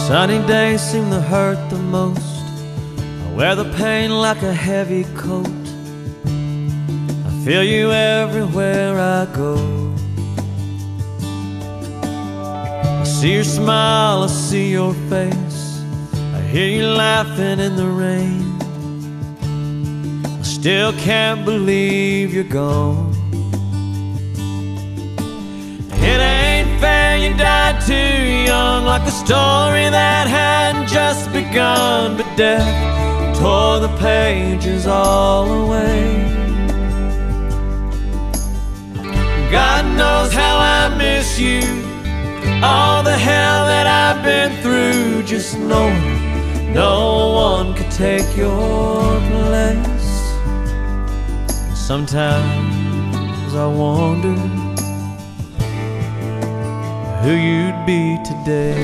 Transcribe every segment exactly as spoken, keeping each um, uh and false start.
Sunny days seem to hurt the most. I wear the pain like a heavy coat. I feel you everywhere I go. I see your smile, I see your face, I hear you laughing in the rain. I still can't believe you're gone. It ain't fair you died too young, like a story that hadn't just begun. But death tore the pages all away. God knows how I miss you, all the hell that I've been through. Just knowing no one could take your place. Sometimes I wonder who you'd be today.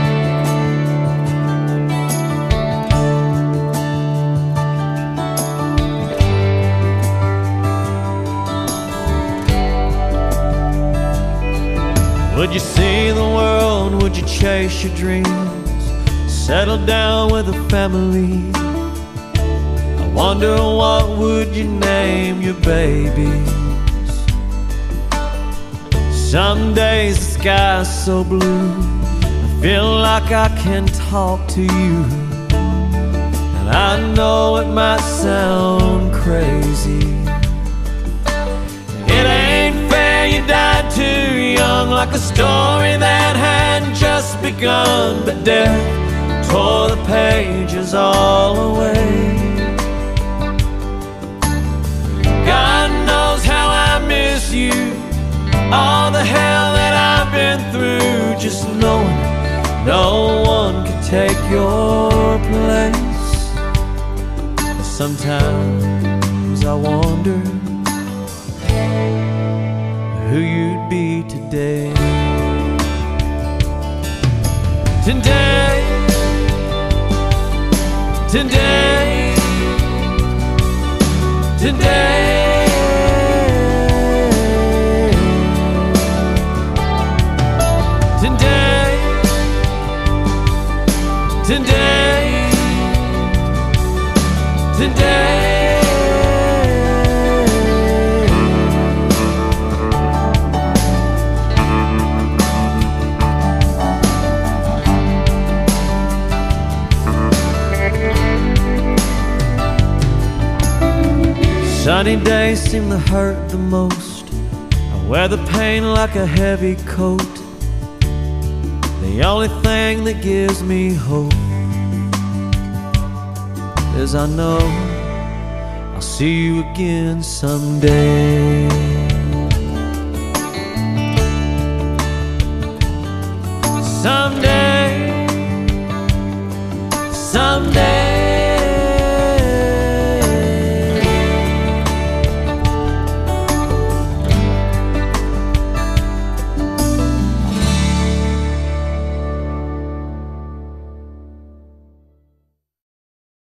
Would you see the world? Would you chase your dreams? Settle down with a family? I wonder what would you name your babies? Some days the sky's so blue, I feel like I can talk to you. And I know it might sound crazy. It ain't fair you died too young, like a story that hadn't just begun. But death tore the pages all away. God knows how I miss you, all the hell that I've been through. Just knowing no one can take your place. Sometimes I wonder who you'd be today. Today, today, today. Today, today, sunny days seem to hurt the most. I wear the pain like a heavy coat. The only thing that gives me hope is I know I'll see you again someday.